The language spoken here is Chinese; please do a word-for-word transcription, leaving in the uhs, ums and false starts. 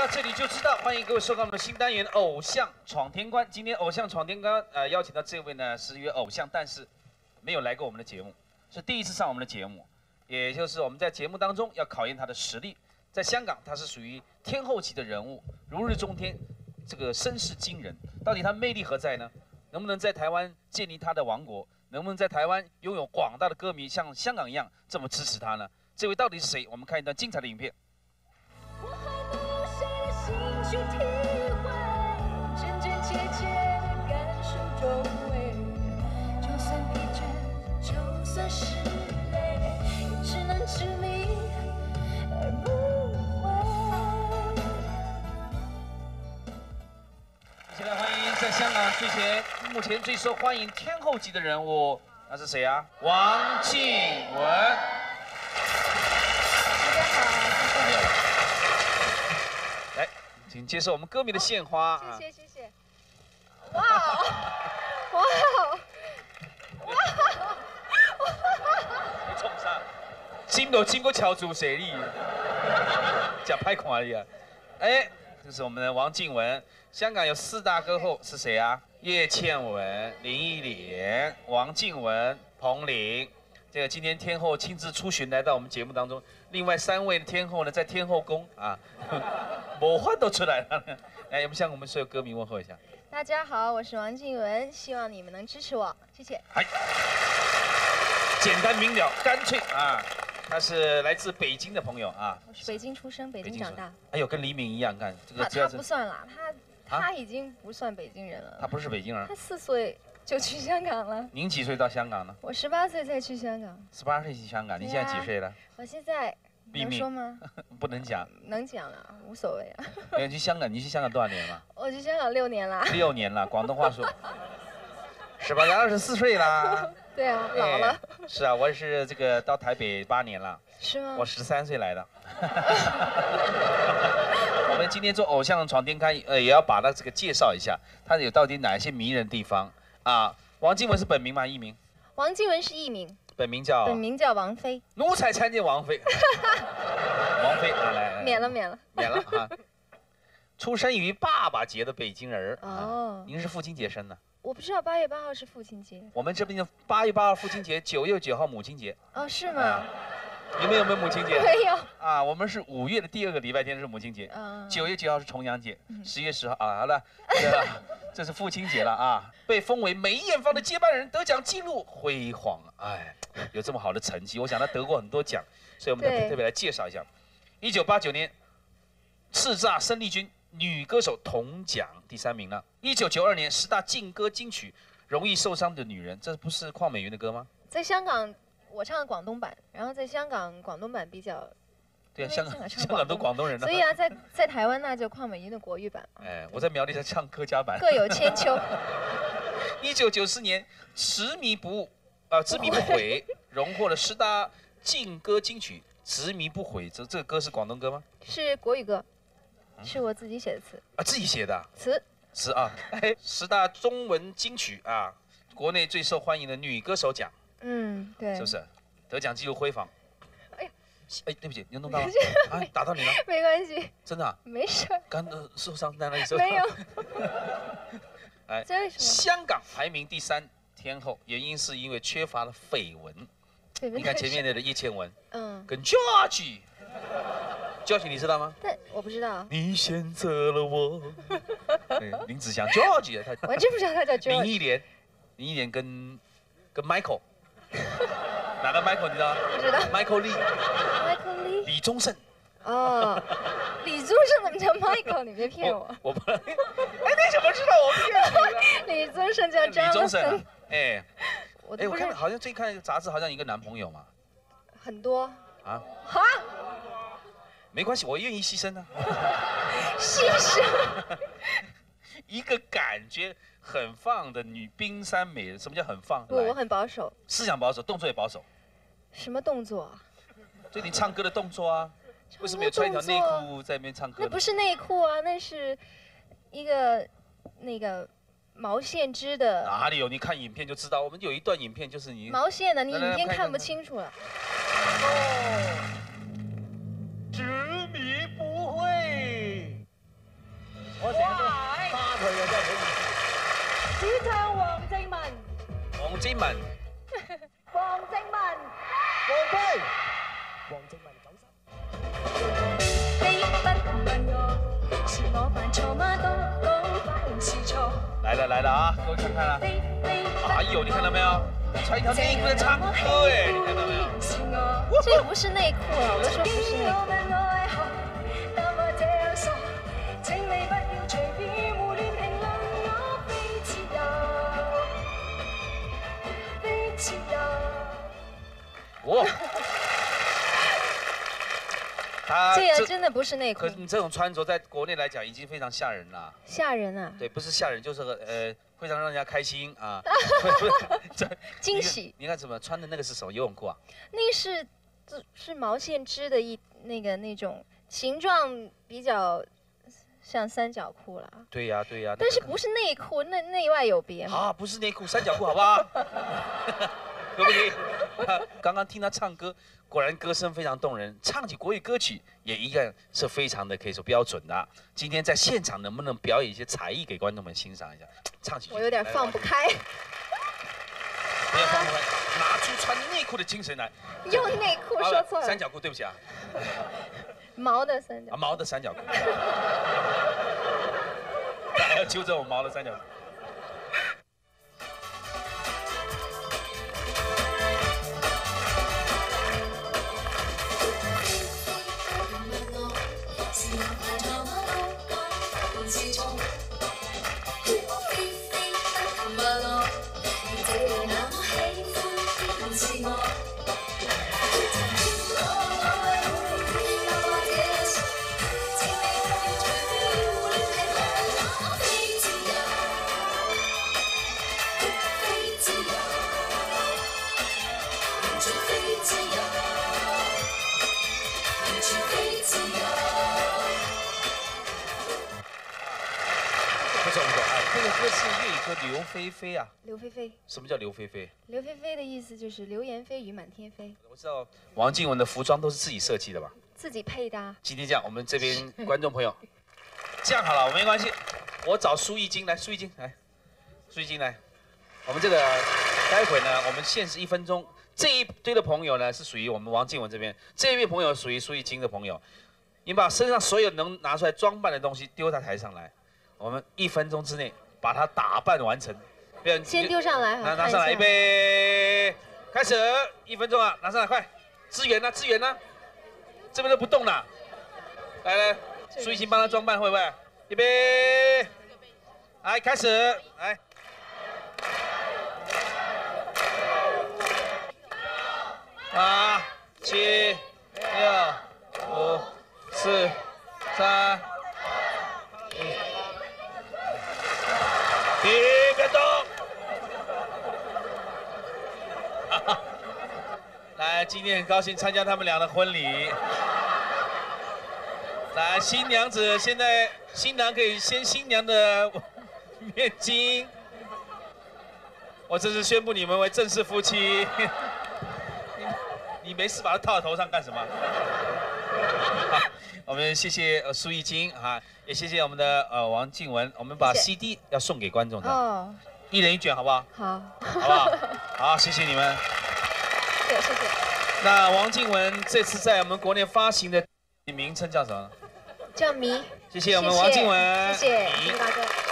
到这里就知道，欢迎各位收看我们的新单元《偶像闯天关》。今天《偶像闯天关》呃邀请到这位呢是一位偶像，但是没有来过我们的节目，是第一次上我们的节目，也就是我们在节目当中要考验他的实力。在香港，他是属于天后级的人物，如日中天，这个声势惊人。到底他魅力何在呢？能不能在台湾建立他的王国？能不能在台湾拥有广大的歌迷，像香港一样这么支持他呢？这位到底是谁？我们看一段精彩的影片。 去体会真真切切的感受周围，就算疲倦，就算是累，也只能执迷而不悔。一起来欢迎在香港最前目前最受欢迎天后级的人物，那是谁啊？王靖雯。 请接受我们歌迷的献花。 哦、谢谢谢谢。哇哦，哇哦，哇哦！ 你冲啥？心都经过敲竹谁力？讲拍看而已啊！哎，这是我们的王靖雯。香港有四大歌后是谁啊？叶倩文、林忆莲、王靖雯、彭羚。这个今天天后亲自出巡来到我们节目当中。另外三位的天后呢，在天后宫啊。 魔幻都出来了，来，我们向我们所有歌迷问候一下。 大家好，我是王靖雯，希望你们能支持我，谢谢。嗨， 简单明了，干脆啊！他是来自北京的朋友啊。 我是北京出生，北京长大。 哎呦，跟黎明一样，看这个。 他他不算啦，他他已经不算北京人了。 他不是北京人。 他四岁就去香港了。 您几岁到香港呢？ 我十八岁才去香港。 十八岁去香港，你现在几岁了？ 我现在。 能说吗？ 不能讲。 能讲了，无所谓啊。 你去香港，你去香港多少年了？ 我去香港六年了。 六年了，广东话说。十八，二十四岁啦。 对啊，老了。 是啊，我是这个到台北八年了。 是吗？ 我十三岁来的。我们今天做偶像闯天关，呃，也要把它这个介绍一下，它有到底哪些迷人地方啊？王靖雯是本名吗？艺名？ 王靖雯是艺名。 本名叫本名叫王菲， 奴才参见王菲。王菲啊，来， 免了免了免了啊！出生于爸爸节的北京人哦， 您是父亲节生的？ 我不知道八月八号是父亲节。 我们这边的八月八号父亲节，九月九号母亲节。 哦，是吗？ 你们有没有母亲节？ 没有。 啊，我们是五月的第二个礼拜天是母亲节，九月九号是重阳节，十月十号啊，好了。这是父亲节了啊！被封为梅艳芳的接班人，得奖记录辉煌。哎，有这么好的成绩，我想他得过很多奖，所以我们特特别来介绍一下。一九八九年，叱咤生力军女歌手铜奖第三名了。一九九二年，十大劲歌金曲《容易受伤的女人》，这不是邝美云的歌吗？ 在香港，我唱广东版，然后在香港广东版比较。 对啊，香港香港都广东人了。 所以啊，在在台湾那就邝美云的国语版。 哎，我在苗栗在唱客家版。 各有千秋。 一九九四年，执迷不悟，啊，执迷不悔，荣获了十大劲歌金曲。执迷不悔，这这个歌是广东歌吗？ 是国语歌，是我自己写的词。 啊，自己写的。 词。 词啊，哎，十大中文金曲啊，国内最受欢迎的女歌手奖。 嗯，对。 是不是？得奖记录辉煌。 哎，对不起，你弄到了啊，打到你了。 没关系， 真的、啊， 没事。 刚呃受伤在哪里受伤？ 没有。 哎，香港排名第三天后，原因是因为缺乏了绯闻。你看前面的叶倩文，嗯，跟 George，George 你知道吗？ 但我不知道。 你选择了我。对，林子祥 George 他完全不知道他叫 George。 林忆莲，林忆莲跟跟 Michael。 哪个 Michael 你知道吗？ 不知道。 Michael Lee。Michael Lee。 李宗盛。 哦，李宗盛怎么叫 Michael？ 你别骗我。 我不。哎，你怎么知道我骗你？李宗盛叫张。 李宗盛。哎。 我哎，我看好像最看杂志好像一个男朋友嘛。 很多。 啊。 哈。 没关系，我愿意牺牲啊。 牺牲。 一个感觉。 很放的女冰山美人，什么叫很放？ 不，我很保守， 思想保守，动作也保守。 什么动作啊？ 就你唱歌的动作啊？为什么有穿一条内裤在那边唱歌？ 那不是内裤啊，那是一个那个毛线织的。 哪里有？你看影片就知道。我们有一段影片就是你毛线的，你影片看不清楚了。 哦，执迷不悔。 只唱黃靜文。 黃靜文。 黃靜文。 王菲。黃靜文九三。 你不問我，是我犯錯嗎？都講反應是錯。 來了來了啊，各位看看啦。哎呦，你看到沒有？穿一條內褲在唱歌哎，你看到沒有？ 這個不是內褲啊，我都說不是內褲。 哦，他這個真的不是內褲。 可是你這種穿着在國內來講已經非常嚇人啦。 嚇人啊！ 對，不是嚇人，就是呃，非常讓人家開心啊。 驚喜。 你看怎麼穿的那個是什麼游泳褲啊？ 那是是毛線織的一那個那種形狀比較像三角褲啦。 對呀、啊、對呀、啊。 但是不是內褲，那內外有別嘛。 啊，不是內褲，三角褲，好不好？可不可以？剛剛聽他唱歌，果然歌聲非常動人，唱起國語歌曲也一樣是非常的可以說標準的。今天在現場能不能表演一些才藝給觀眾們欣賞一下？唱起。 我有點放不開。 不要放不開，拿出穿內褲的精神來。 用內褲說錯了。 三角褲，對不起啊。 毛的三角。 啊，毛的三角褲。還要糾正我毛的三角褲。不错不错，哎，这个歌是粤语歌刘菲菲啊。 刘菲菲。 什么叫刘菲菲？ 刘菲菲的意思就是流言蜚语满天飞。 我知道王靖雯的服装都是自己设计的吧？ 自己配的、啊。 今天这样，我们这边观众朋友，这样好了，我没关系，我找苏艺金来，苏艺金来，苏艺金来，我们这个待会呢，我们限时一分钟，这一堆的朋友呢是属于我们王靖雯这边，这一位朋友属于苏艺金的朋友，你把身上所有能拿出来装扮的东西丢到台上来。我们一分钟之内把它打扮完成。 先丢上来， 拿拿上来，预备，开始，一分钟啊，拿上来，快，支援呢、啊，支援呢、啊，这边都不动了。来来，苏艺琴帮他装扮，会不会？预备，来，开始，来。八、七、六、五、四、三。停，别动！来，今天很高兴参加他们俩的婚礼。来，新娘子现在，新郎可以掀新娘的面巾。我这是宣布你们为正式夫妻。你你没事把它套在头上干什么？好，我们谢谢呃苏艺金啊。也谢谢我们的呃王靖雯，我们把 C D 要送给观众的，哦，一人一卷，好不好？ 好， 好不好？好，谢谢你们。 对，谢谢。 那王靖雯这次在我们国内发行的名称叫什么？ 叫迷。 谢谢我们王靖雯， 谢谢，谢谢大哥。